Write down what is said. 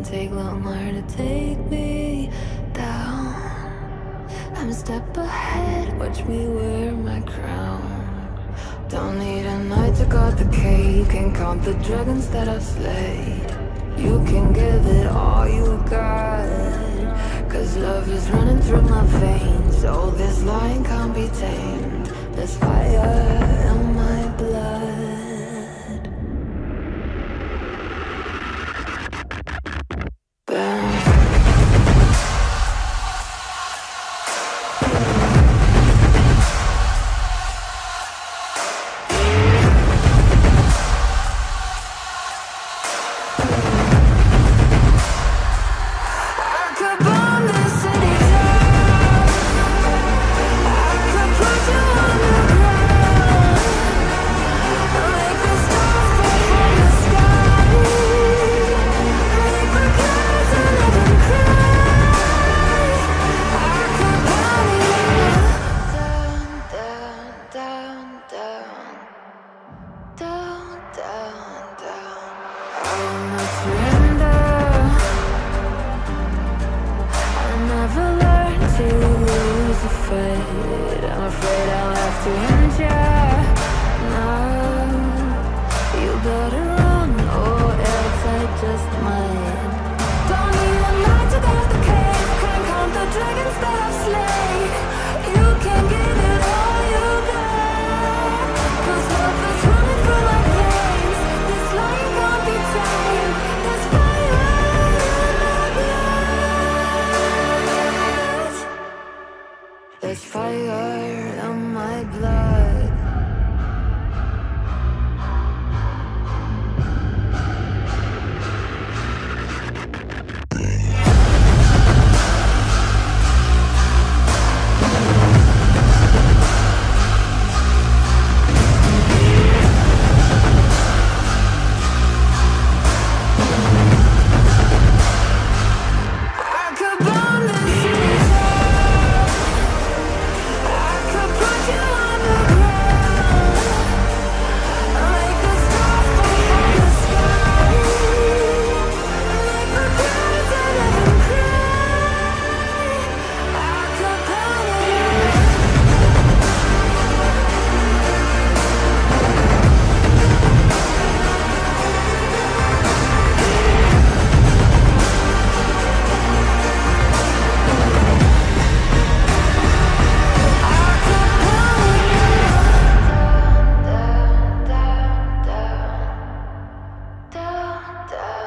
take longer to take me down. I'm a step ahead, watch me wear my crown. Don't need a night to guard the cave, can count the dragons that I've slayed. You can give it all you got, cause love is running through my veins. Oh, this lion can't be tamed. There's fire in my blood. I'm afraid I'll have to end ya now. You better run or else I just might. Don't need a night to guard the cave, can't count the dragons that I've slain. You can give it all you got, cause love is running through my veins. This lion can't be tamed. There's fire in my blood. There's fire in my blood. Die.